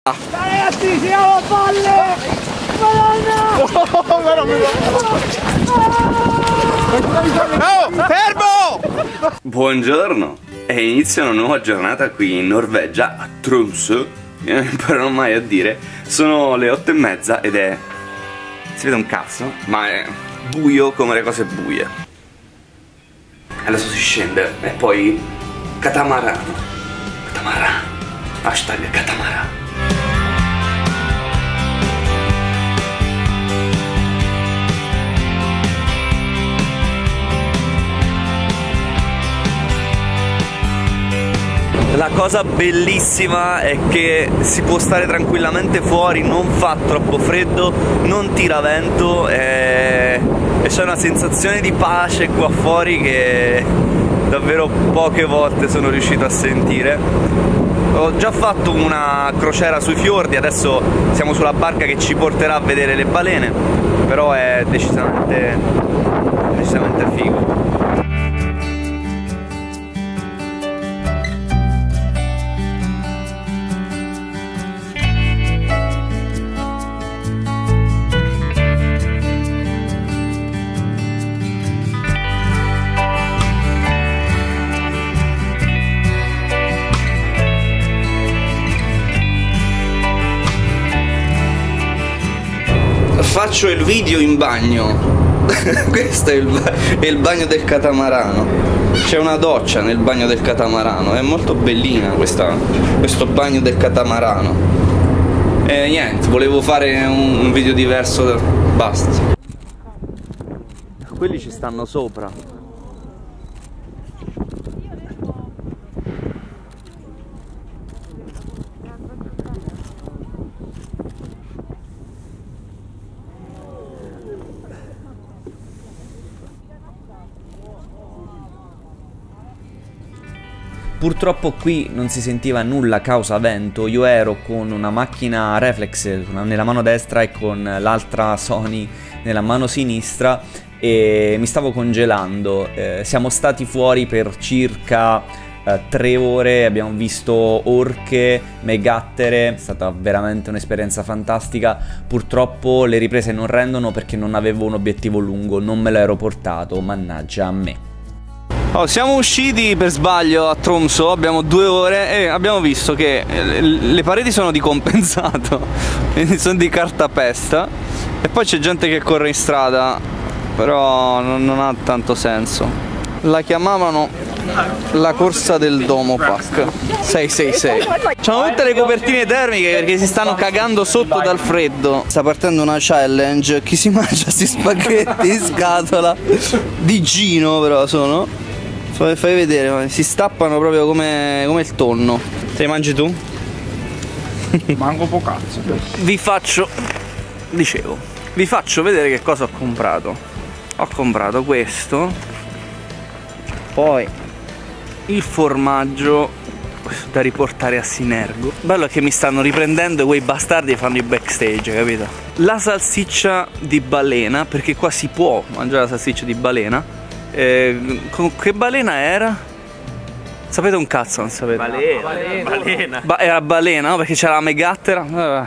Ragazzi, siamo a valle! Madonna! Oh, fermo! Buongiorno! E inizia una nuova giornata qui in Norvegia, a Tromsø. Io non imparerò mai a dire. Sono le 8:30 ed è... si vede un cazzo, ma è buio come le cose buie. E adesso si scende e poi... catamarano. Catamarano. Hashtag catamarano. La cosa bellissima è che si può stare tranquillamente fuori, non fa troppo freddo, non tira vento e c'è una sensazione di pace qua fuori che davvero poche volte sono riuscito a sentire. Ho già fatto una crociera sui fiordi, adesso siamo sulla barca che ci porterà a vedere le balene, però è decisamente figo. Faccio il video in bagno. Questo è il bagno del catamarano. C'è una doccia nel bagno del catamarano. È molto bellina questo bagno del catamarano. E niente, volevo fare un video diverso. Basta. Quelli ci stanno sopra. Purtroppo qui non si sentiva nulla a causa vento, io ero con una macchina reflex nella mano destra e con l'altra Sony nella mano sinistra e mi stavo congelando. Siamo stati fuori per circa 3 ore, abbiamo visto orche, megattere, è stata veramente un'esperienza fantastica. Purtroppo le riprese non rendono perché non avevo un obiettivo lungo, non me l'ero portato, mannaggia a me. Oh, siamo usciti per sbaglio a Tromsø, abbiamo 2 ore e abbiamo visto che le pareti sono di compensato, quindi sono di cartapesta e poi c'è gente che corre in strada, però non ha tanto senso. La chiamavano la corsa del Domo Park 666. C'hanno tutte le copertine termiche perché si stanno cagando sotto dal freddo. Sta partendo una challenge, chi si mangia questi spaghetti in scatola di Gino, però sono... Fai vedere, si stappano proprio come il tonno. Te li mangi tu? Manco po' cazzo. Vi faccio vedere che cosa ho comprato. Ho comprato questo, poi il formaggio da riportare a Sinergo. Bello è che mi stanno riprendendo e quei bastardi fanno i backstage, capito? La salsiccia di balena, perché qua si può mangiare la salsiccia di balena. Che balena era? Sapete un cazzo, non sapete? Balena. Era balena, no? Perché c'era la megattera.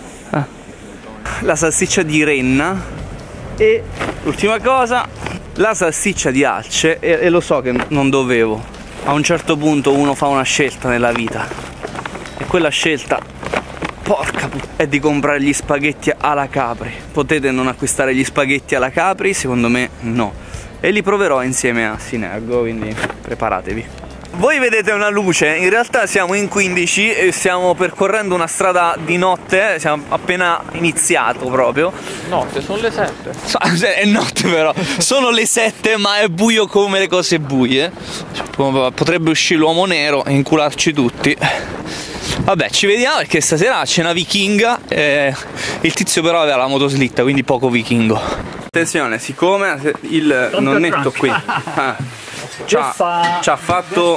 La salsiccia di renna. E l'ultima cosa, la salsiccia di alce. E lo so che non dovevo. A un certo punto uno fa una scelta nella vita. E quella scelta, porca puttana, è di comprare gli spaghetti alla Capri. Potete non acquistare gli spaghetti alla Capri? Secondo me no. E li proverò insieme a Sinergo, quindi preparatevi. Voi vedete una luce, in realtà siamo in 15 e stiamo percorrendo una strada di notte, siamo appena iniziato proprio. Notte, sono le 7. È notte però, sono le 7 ma è buio come le cose buie. Potrebbe uscire l'uomo nero e incularci tutti. Vabbè, ci vediamo perché stasera a cena vichinga, il tizio però aveva la motoslitta, quindi poco vichingo. Attenzione, siccome il nonnetto qui ci ha fatto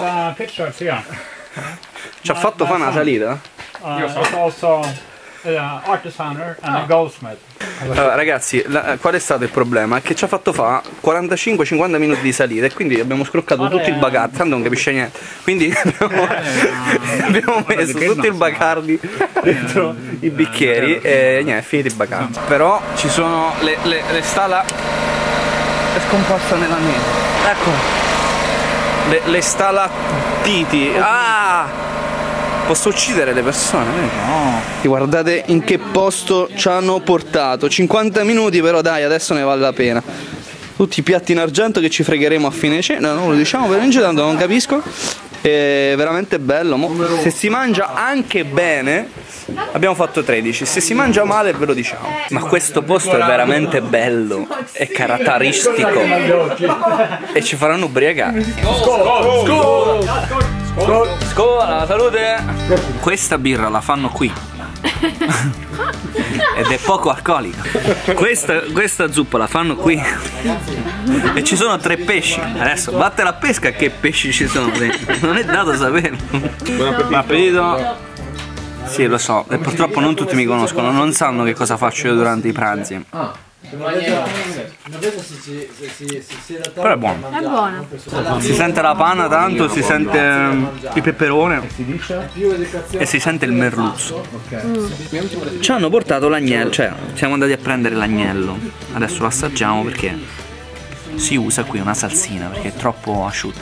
fare una salita. Also artisaner and a goldsmith. Allora, ragazzi, qual è stato il problema? È che ci ha fatto fa 45-50 minuti di salita e quindi abbiamo scroccato tutto il bacardi, tanto non capisce niente. Quindi abbiamo messo tutto il bacardi dentro i bicchieri e niente, è finito il bacardi. Però ci sono le stala. È scomparsa nella neve. Ecco. Le stalattiti. Ah! Posso uccidere le persone? No. Guardate in che posto ci hanno portato. 50 minuti però dai, adesso ne vale la pena. Tutti i piatti in argento che ci fregheremo a fine cena, non lo diciamo per in tanto non capisco. È veramente bello. Se si mangia anche bene, abbiamo fatto 13. Se si mangia male ve lo diciamo. Ma questo posto è veramente bello, è caratteristico e ci faranno ubriacare. Scuola, salute! Questa birra la fanno qui ed è poco alcolica. Questa zuppa la fanno qui e ci sono 3 pesci. Adesso vatte la pesca che pesci ci sono dentro. Non è dato saperlo. Buon appetito. Sì, lo so, e purtroppo non tutti mi conoscono, non sanno che cosa faccio io durante i pranzi. Però è buono. È buono. Si sente la panna tanto, si sente il peperone e si sente il merluzzo. Ci hanno portato l'agnello, cioè siamo andati a prendere l'agnello. Adesso lo assaggiamo perché si usa qui una salsina perché è troppo asciutta.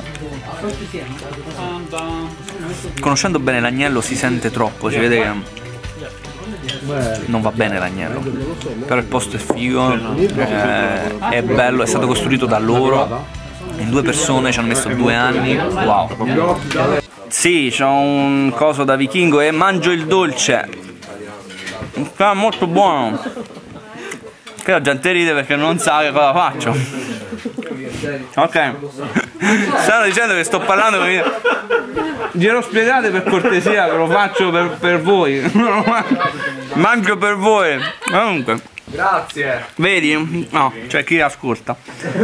Conoscendo bene l'agnello si sente troppo, si vede che non va bene l'agnello, però il posto è figo, è bello, è stato costruito da loro in 2 persone, ci hanno messo 2 anni. Wow. Sì, c'ho un coso da vichingo e mangio il dolce, è molto buono. Che la gente ride perché non sa che cosa faccio. Ok, stanno dicendo che sto parlando perché glielo spiegate per cortesia, ve lo faccio per voi. Mangio per voi. Comunque, grazie. Vedi? No, c'è chi ascolta.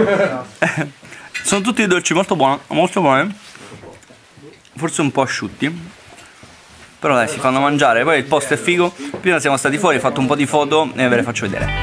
Sono tutti dolci molto buoni, forse un po' asciutti, però dai, si fanno mangiare. Poi il posto è figo. Prima siamo stati fuori, ho fatto un po' di foto e ve le faccio vedere.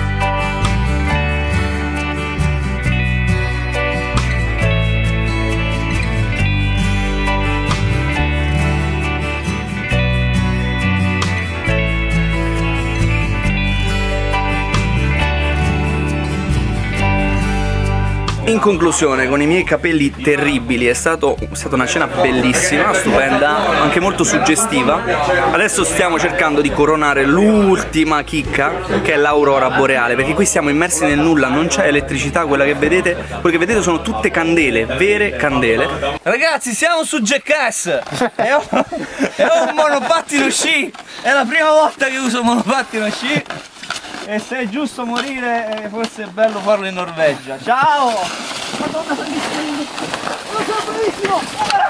In conclusione, con i miei capelli terribili, è stata una cena bellissima, stupenda, anche molto suggestiva. Adesso stiamo cercando di coronare l'ultima chicca, che è l'aurora boreale, perché qui siamo immersi nel nulla, non c'è elettricità, quella che vedete sono tutte candele, vere candele. Ragazzi, siamo su Jackass e ho un monopattino sci, è la prima volta che uso un monopattino sci. E se è giusto morire, forse è bello farlo in Norvegia. Ciao! Madonna, bellissimo! Lo so, bellissimo!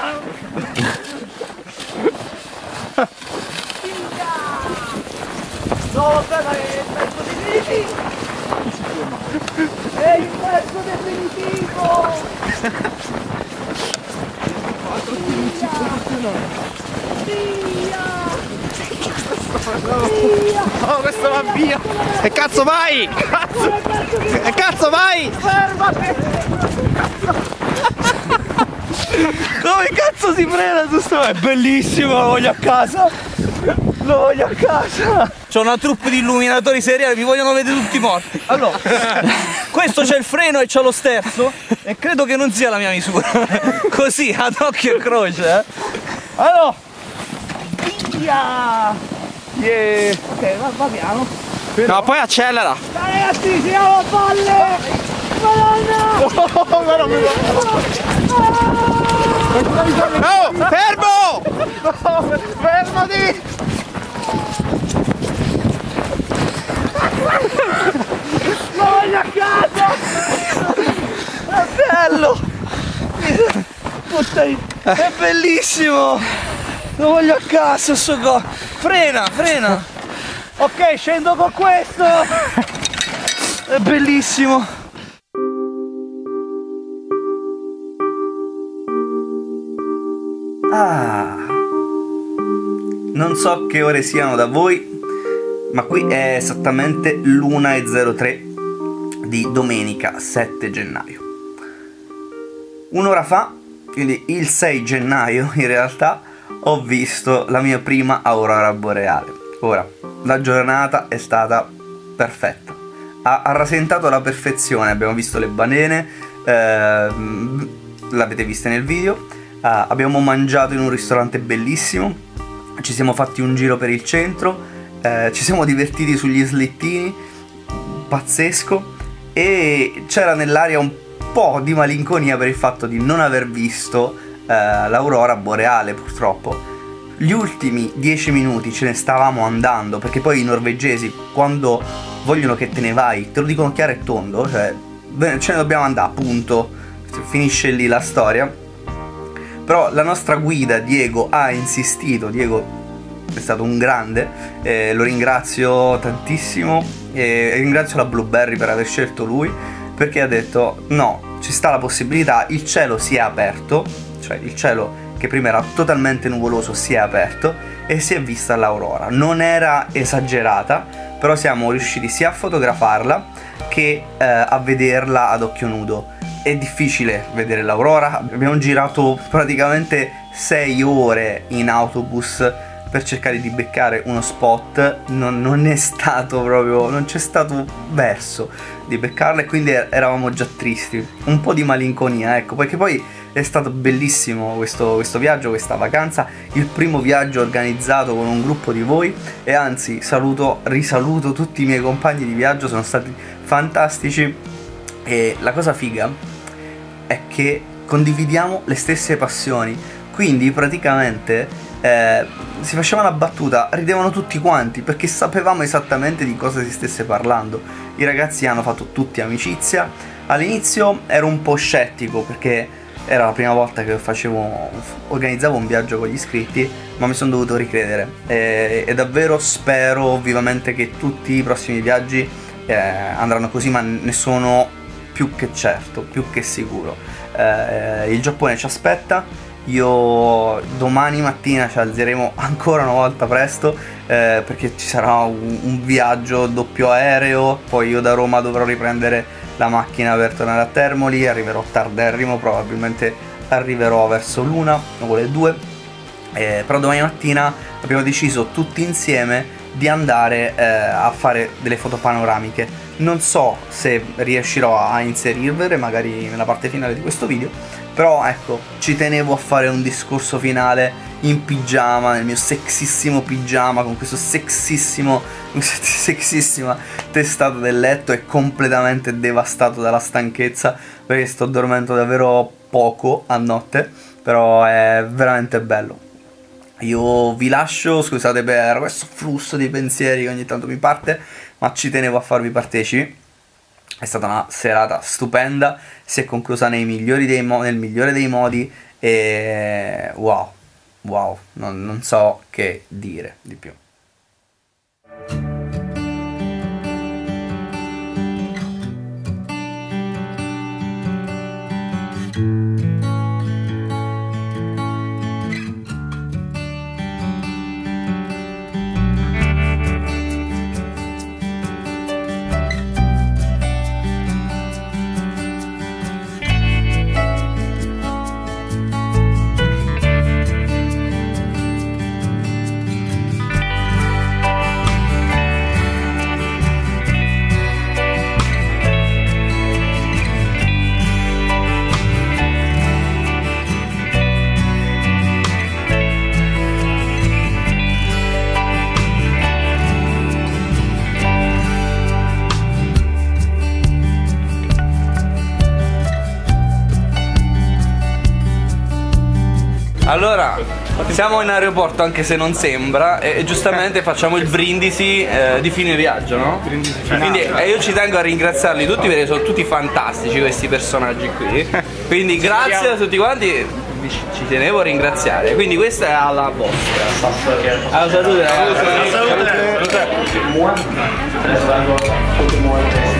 No, vabbè, è il pezzo definitivo! È il pezzo definitivo! Oh, questo va via! E cazzo vai! E cazzo vai! Fermati! Come cazzo si frena su sto? È bellissimo, lo voglio a casa! Lo voglio a casa! C'ho una troupe di illuminatori seriali, mi vogliono vedere tutti morti. Allora, questo c'è il freno e c'è lo sterzo e credo che non sia la mia misura. Così, ad occhio e croce, Allora! Via! Yeah. Ok, va piano. No, poi accelera. Dai ragazzi, siamo a valle! Madonna! Oh, fermo! No, fermati! Lo voglio a casa! È bello! È bellissimo! Lo voglio a casa sto co... Frena! Ok, scendo con questo! È bellissimo! Ah! Non so che ore siano da voi, ma qui è esattamente l'1:03 di domenica 7 gennaio. Un'ora fa, quindi il 6 gennaio in realtà, ho visto la mia prima aurora boreale. Ora, la giornata è stata perfetta, ha rasentato alla perfezione. Abbiamo visto le balene, l'avete vista nel video, abbiamo mangiato in un ristorante bellissimo, ci siamo fatti un giro per il centro, ci siamo divertiti sugli slittini, pazzesco, e c'era nell'aria un po' di malinconia per il fatto di non aver visto l'aurora boreale, purtroppo. Gli ultimi 10 minuti ce ne stavamo andando, perché poi i norvegesi, quando vogliono che te ne vai, te lo dicono chiaro e tondo, cioè ce ne dobbiamo andare, punto, finisce lì la storia. Però la nostra guida Diego ha insistito. Diego è stato un grande, lo ringrazio tantissimo, e ringrazio la Blueberry per aver scelto lui, perché ha detto no, ci sta la possibilità, il cielo si è aperto, cioè il cielo che prima era totalmente nuvoloso si è aperto e si è vista l'aurora. Non era esagerata, però siamo riusciti sia a fotografarla che a vederla ad occhio nudo. È difficile vedere l'aurora, abbiamo girato praticamente 6 ore in autobus per cercare di beccare uno spot, non è stato proprio, non c'è stato verso di beccarla, e quindi eravamo già tristi, un po' di malinconia, ecco, perché poi è stato bellissimo questo viaggio, questa vacanza, il primo viaggio organizzato con un gruppo di voi, e anzi risaluto tutti i miei compagni di viaggio, sono stati fantastici, e la cosa figa è che condividiamo le stesse passioni, quindi praticamente si faceva una battuta, ridevano tutti quanti perché sapevamo esattamente di cosa si stesse parlando. I ragazzi hanno fatto tutti amicizia. All'inizio ero un po' scettico perché era la prima volta che organizzavo un viaggio con gli iscritti, ma mi sono dovuto ricredere, e davvero spero vivamente che tutti i prossimi viaggi andranno così, ma ne sono più che certo, più che sicuro. Il Giappone ci aspetta. Io domani mattina ci alzeremo ancora una volta presto, perché ci sarà un viaggio doppio aereo. Poi io da Roma dovrò riprendere la macchina per tornare a Termoli, arriverò tarderrimo, probabilmente arriverò verso l'1 o le 2, però domani mattina abbiamo deciso tutti insieme di andare a fare delle foto panoramiche. Non so se riuscirò a inserirvele magari nella parte finale di questo video, però ecco, ci tenevo a fare un discorso finale in pigiama, nel mio sexissimo pigiama, con questo sexissima testata del letto, e completamente devastato dalla stanchezza perché sto dormendo davvero poco a notte, però è veramente bello. Io vi lascio, scusate per questo flusso di pensieri che ogni tanto mi parte, ma ci tenevo a farvi partecipi. È stata una serata stupenda, si è conclusa nel migliore dei modi, e wow, non so che dire di più. Allora, siamo in aeroporto anche se non sembra, e giustamente facciamo il brindisi di fine viaggio, no? Quindi io ci tengo a ringraziarli tutti perché sono tutti fantastici questi personaggi qui. Quindi grazie a tutti quanti, ci tenevo a ringraziare. Quindi questa è alla vostra. Alla salute ragazzi. Alla salute.